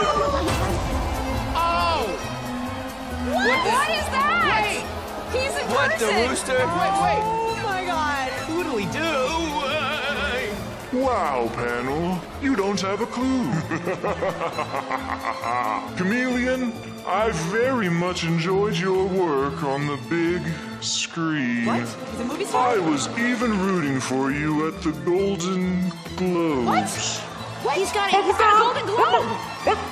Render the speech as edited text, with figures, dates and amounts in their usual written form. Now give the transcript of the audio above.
Oh! What is that? Wait! He's in What, person. the rooster? Oh my God. Cluedle-Doo! Wow, panel, you don't have a clue. Chameleon, I very much enjoyed your work on the big screen. What? He's a movie star? I was even rooting for you at the Golden Globes. What? He's got a Golden Globe.